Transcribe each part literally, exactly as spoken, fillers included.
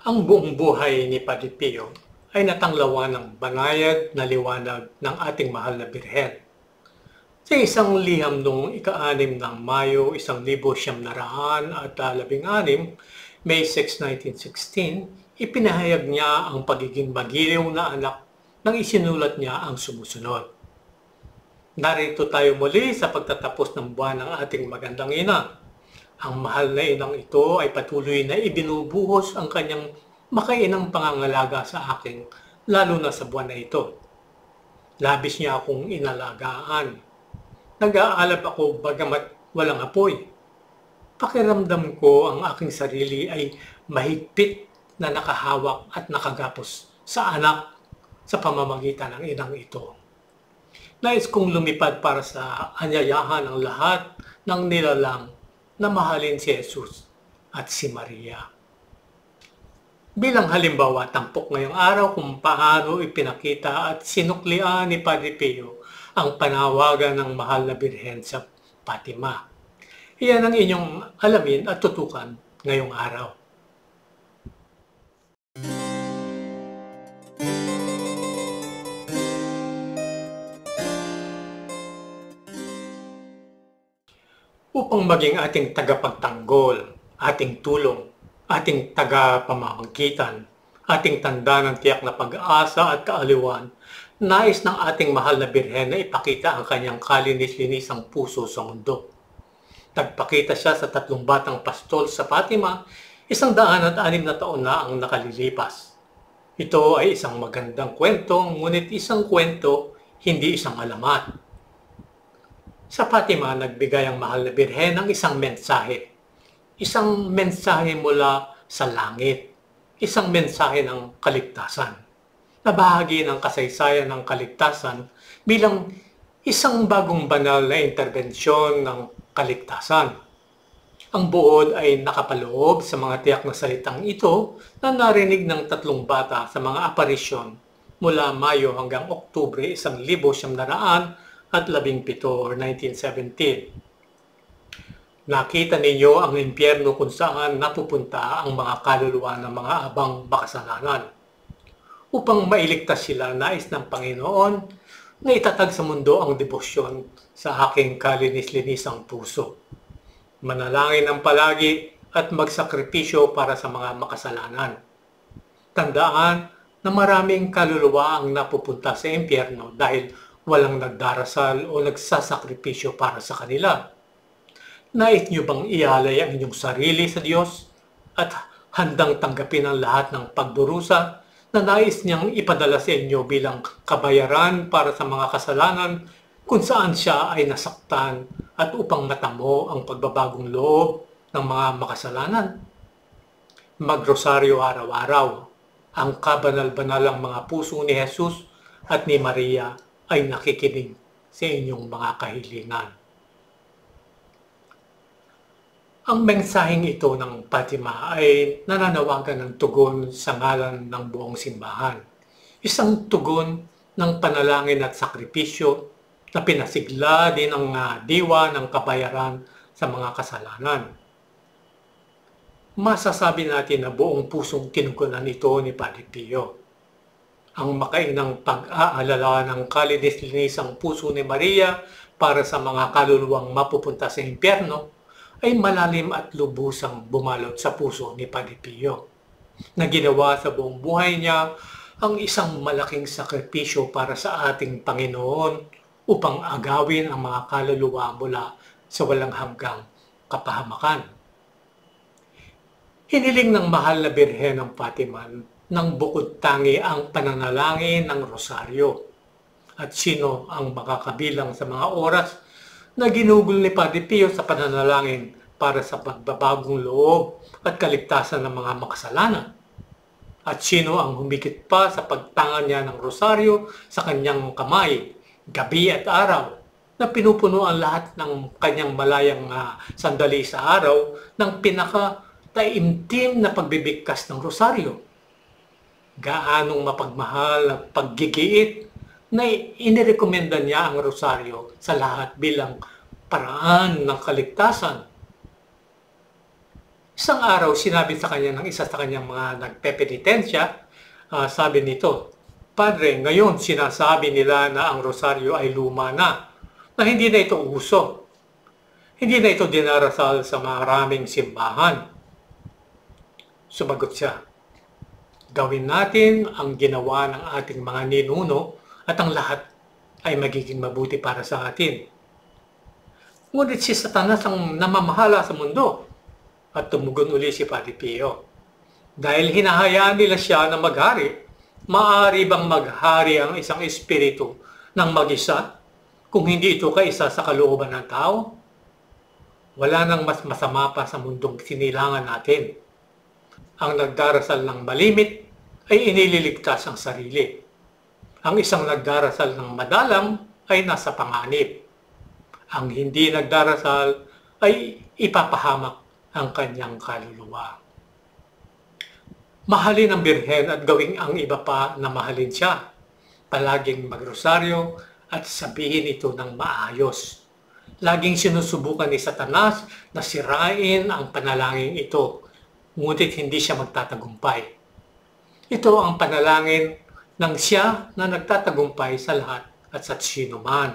Ang buong buhay ni Padre Pio ay natanglawan ng banayad na liwanag ng ating mahal na Birhen. Sa isang liham noong ika-anim ng Mayo, isang libo siyam na raan at labing anim, May sixth, nineteen sixteen, ipinahayag niya ang pagiging magiliw na anak nang isinulat niya ang sumusunod. Narito tayo muli sa pagtatapos ng buwan ng ating magandang ina. Ang mahal na inang ito ay patuloy na ibinubuhos ang kanyang makainang pangangalaga sa akin, lalo na sa buwan na ito. Labis niya akong inalagaan. Nag-aalab ako bagamat walang apoy. Pakiramdam ko ang aking sarili ay mahigpit na nakahawak at nakagapos sa anak sa pamamagitan ng inang ito. Nais kong lumipad para sa anyayahan ng lahat ng nilalang na mahalin si Jesus at si Maria. Bilang halimbawa, tampok ngayong araw kung paano ipinakita at sinuklian ni Padre Pio ang panawagan ng mahal na Birhen sa Fatima. Iyan ang inyong alamin at tutukan ngayong araw. Upang maging ating tagapagtanggol, ating tulong, ating tagapamamagitan, ating tanda ng tiyak na pag-asa at kaaliwan, nais ng ating mahal na Birhen na ipakita ang kanyang kalinis-linisang puso sa mundo. Nagpakita siya sa tatlong batang pastol sa Fatima, isang daan at anim na taon na ang nakalilipas. Ito ay isang magandang kwento, ngunit isang kwento, hindi isang alamat. Sa Fatima, nagbigay ang mahal na Birhen ng isang mensahe. Isang mensahe mula sa langit. Isang mensahe ng kaligtasan. Na bahagi ng kasaysayan ng kaligtasan bilang isang bagong banal na interbensyon ng kaligtasan. Ang buod ay nakapaloob sa mga tiyak na salitang ito na narinig ng tatlong bata sa mga aparisyon mula Mayo hanggang Oktubre isang libo siyam na raan at labing pito or nineteen seventeen. Nakita ninyo ang impyerno kung saan napupunta ang mga kaluluwa ng mga abang makasalanan. Upang mailigtas sila, nais ng Panginoon na itatag sa mundo ang debosyon sa aking kalinis-linisang puso. Manalangin ng palagi at magsakripisyo para sa mga makasalanan. Tandaan na maraming kaluluwa ang napupunta sa impyerno dahil walang nagdarasal o nagsasakripisyo para sa kanila. Nais niyo bang ialay ang inyong sarili sa Diyos at handang tanggapin ang lahat ng pagdurusa na nais niyang ipadala sa inyo bilang kabayaran para sa mga kasalanan kung saan siya ay nasaktan at upang matamo ang pagbabagong loob ng mga makasalanan? Magrosaryo araw-araw. Ang kabanal-banalang mga puso ni Jesus at ni Maria ay nakikinig sa inyong mga kahilingan. Ang mensaheng ito ng Fatima ay nananawagan ng tugon sa ngalan ng buong simbahan. Isang tugon ng panalangin at sakripisyo na pinasigla din ang uh, diwa ng kabayaran sa mga kasalanan. Masasabi natin na buong pusong tinugunan ito ni Padre Pio. Ang makainang pag-aalala ng kalinis-linisang puso ni Maria para sa mga kaluluwang mapupunta sa impyerno ay malalim at lubusang bumalot sa puso ni Padre Pio, na ginawa sa buong buhay niya ang isang malaking sakripisyo para sa ating Panginoon upang agawin ang mga kaluluwa mula sa walang hanggang kapahamakan. Hiniling ng mahal na Birhen ng Fatima ng bukod tangi ang pananalangin ng rosaryo. At sino ang makakabilang sa mga oras na ginugol ni Padre Pio sa pananalangin para sa pagbabagong loob at kaligtasan ng mga makasalanan? At sino ang humigit pa sa pagtanga niya ng rosaryo sa kanyang kamay, gabi at araw, na pinupuno ang lahat ng kanyang malayang uh, sandali sa araw ng pinaka-taimtim na pagbibigkas ng rosaryo? Gaanong mapagmahal at paggigiit na inirekomenda niya ang rosaryo sa lahat bilang paraan ng kaligtasan. Isang araw, sinabi sa kanya ng isa sa kanyang mga nagpepenitensya, uh, sabi nito, "Padre, ngayon sinasabi nila na ang rosaryo ay luma na, na hindi na ito uso. Hindi na ito dinarasal sa maraming simbahan." Sumagot siya, "Gawin natin ang ginawa ng ating mga ninuno at ang lahat ay magiging mabuti para sa atin." Ngunit si Satanas ang namamahala sa mundo at tumugon uli si Padre Pio. Dahil hinahayaan nila siya na maghari, maaari bang maghari ang isang espiritu ng mag-isa kung hindi ito kaisa sa kalooban ng tao? Wala nang mas masama pa sa mundong sinilangan natin. Ang nagdarasal ng malimit ay inililigtas ang sarili. Ang isang nagdarasal ng madalang ay nasa panganib. Ang hindi nagdarasal ay ipapahamak ang kanyang kaluluwa. Mahalin ang Birhen at gawing ang iba pa na mahalin siya. Palaging magrosaryo at sabihin ito ng maayos. Laging sinusubukan ni Satanas na sirain ang panalangin ito, ngunit hindi siya magtatagumpay. Ito ang panalangin ng siya na nagtatagumpay sa lahat at sa sino man.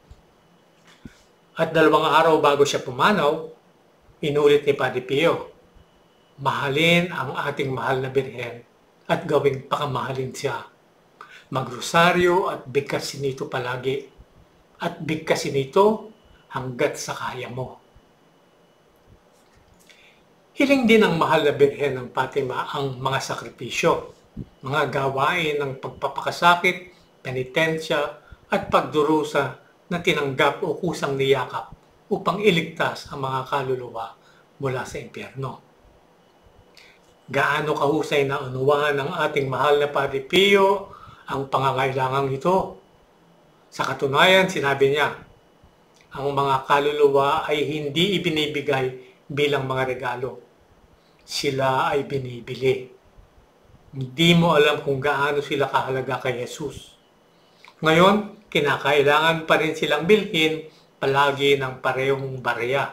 At dalawang araw bago siya pumanaw, inulit ni Padre Pio, mahalin ang ating mahal na Birhen at gawing pakamahalin siya. Magrosaryo at bigkasin ito palagi at bigkasin ito hanggat sa kaya mo. Hiling din ng mahal na Birhen ng Fatima ang mga sakripisyo, mga gawain ng pagpapakasakit, penitensya at pagdurusa na tinanggap o kusang niyakap upang iligtas ang mga kaluluwa mula sa impyerno. Gaano kahusay na unawaan ng ating mahal na Padre Pio ang pangangailangang ito. Sa katunayan, sinabi niya, ang mga kaluluwa ay hindi ibinibigay bilang mga regalo. Sila ay binibili. Hindi mo alam kung gaano sila kahalaga kay Jesus. Ngayon, kinakailangan pa rin silang bilhin palagi ng parehong barya.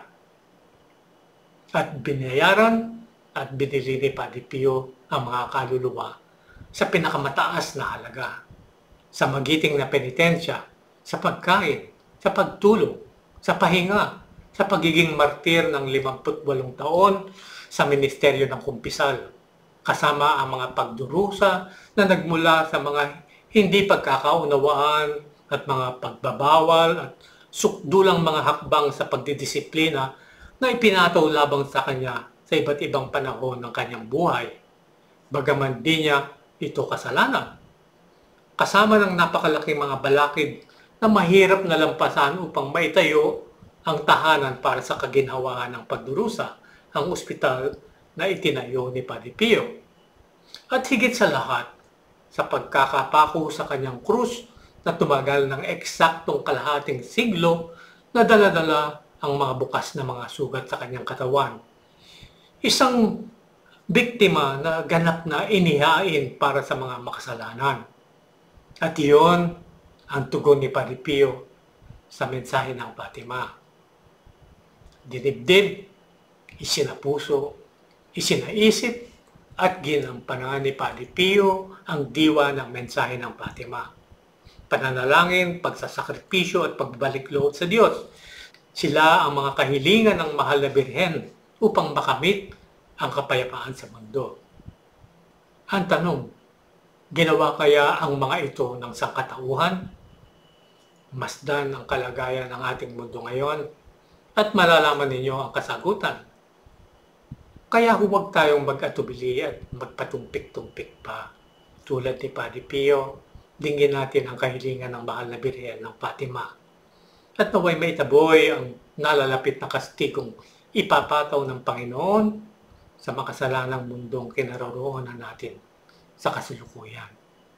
At binayaran at binili ni Padre Pio ang mga kaluluwa sa pinakamataas na halaga, sa magiting na penitensya, sa pagkain, sa pagtulong, sa pahinga, sa pagiging martir ng limampu't walong taon sa ministeryo ng kumpisal, kasama ang mga pagdurusa na nagmula sa mga hindi pagkakaunawaan at mga pagbabawal at sukdulang mga hakbang sa pagdidisiplina na ipinataw labang sa kanya sa iba't ibang panahon ng kanyang buhay. Bagaman di niya ito kasalanan. Kasama ng napakalaking mga balakid na mahirap na lampasan upang maitayo ang tahanan para sa kaginhawaan ng pagdurusa, ang ospital na itinayo ni Padre Pio. At higit sa lahat, sa pagkakapako sa kanyang krus na tumagal ng eksaktong kalahating siglo na dala-dala ang mga bukas na mga sugat sa kanyang katawan. Isang biktima na ganap na inihain para sa mga makasalanan. At iyon ang tugon ni Padre Pio sa mensahe ng Fatima. Dinibdib, isinapuso, isinaisip, at ginampanan ni Padre Pio ang diwa ng mensahe ng Fatima. Pananalangin, pagsasakripisyo at pagbalik loob sa Diyos. Sila ang mga kahilingan ng mahal na Birhen upang makamit ang kapayapaan sa mundo. Ang tanong, ginawa kaya ang mga ito ng sangkatauhan? Masdan ang kalagayan ng ating mundo ngayon at malalaman ninyo ang kasagutan. Kaya huwag tayong mag-atubili at magpatumpik-tumpik pa. Tulad ni Padre Pio, dinggin natin ang kahilingan ng mahal na Birhen ng Fatima. At naway maitaboy ang nalalapit na kastigong ipapataw ng Panginoon sa makasalanang mundong kinaroroonan natin sa kasalukuyan.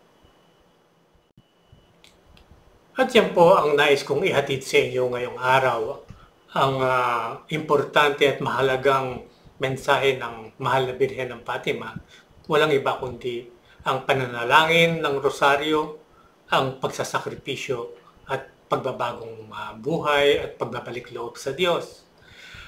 At yan po ang nais kong ihatid sa inyo ngayong araw. Ang uh, importante at mahalagang mensahe ng mahal na Birhen ng Fatima, walang iba kundi ang pananalangin ng rosaryo, ang pagsasakripisyo at pagbabagong uh, buhay at pagbabalik loob sa Diyos.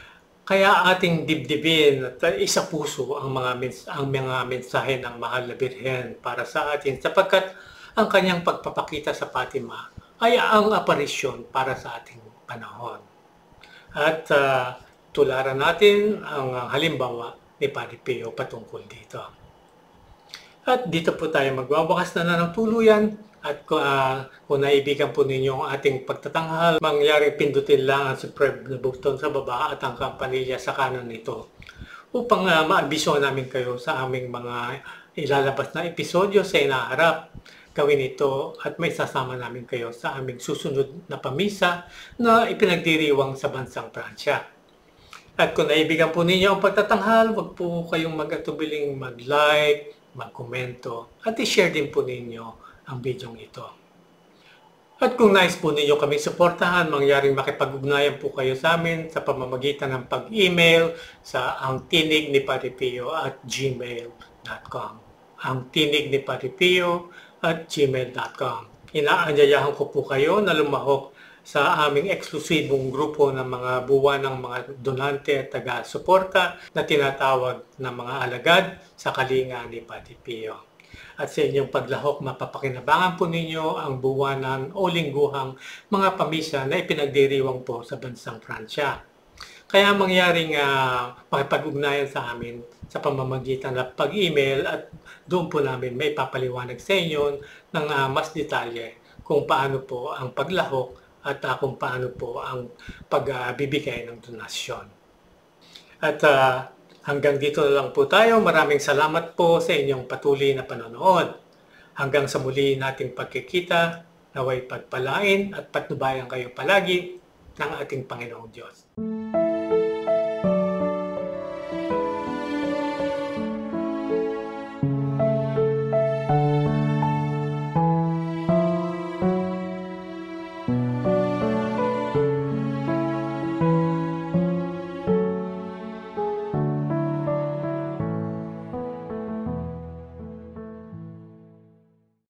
Kaya ating dibdibin at isa-puso ang mga mens ang mga mensahe ng Mahal na Birhen para sa atin sapagkat ang kanyang pagpapakita sa Fatima ay ang aparisyon para sa ating panahon. At uh, tularan natin ang halimbawa ni Padre Pio patungkol dito. At dito po tayo magwawakas na na ng tuluyan at uh, kung naibigan po ninyo ang ating pagtatanghal, mangyaring pindutin lang ang subscribe na button sa baba at ang kampanilya sa kanan nito upang uh, maabiso namin kayo sa aming mga ilalabas na episodyo sa inaharap. Gawin ito at may sasama namin kayo sa aming susunod na pamisa na ipinagdiriwang sa bansang Pransya. At kung naibigan po ninyo ang pagtatanghal, wag po kayong mag-atubiling mag-like, mag-komento at i-share din po ninyo ang video ito. At kung nais po ninyo kami suportahan, mangyaring makipag-ugnayan po kayo sa amin sa pamamagitan ng pag-email sa ang tinig ni Padre Pio at gmail dot com. Ang tinig ni Padre Pio at gmail dot com. Inaanyayahan ko po kayo na lumahok sa aming eksklusibong grupo ng mga buwan ng mga donante at taga-suporta na tinatawag na mga alagad sa kalinga ni Padre Pio. At sa inyong paglahok, mapapakinabangan po ninyo ang buwanan o lingguhang mga pamisa na ipinagdiriwang po sa bansang Pransya. Kaya mangyaring uh, makipag-ugnayan sa amin sa pamamagitan ng pag-email at doon po namin may papaliwanag sa inyo ng uh, mas detalye kung paano po ang paglahok at uh, kung paano po ang pagbibigay uh, ng donasyon. At uh, hanggang dito na lang po tayo. Maraming salamat po sa inyong patuloy na panonood. Hanggang sa muli nating pagkikita, naway pagpalain at patnubayan kayo palagi ng ating Panginoong Diyos.